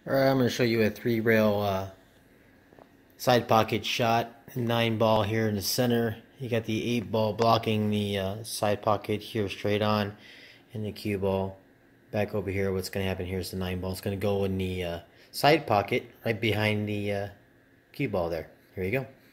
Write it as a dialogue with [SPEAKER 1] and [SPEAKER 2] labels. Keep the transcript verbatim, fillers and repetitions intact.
[SPEAKER 1] Alright, I'm going to show you a three rail uh, side pocket shot. Nine ball here in the center. You got the eight ball blocking the uh, side pocket here straight on, and the cue ball back over here. What's going to happen here is the nine ball is going to go in the uh, side pocket right behind the uh, cue ball there. Here you go.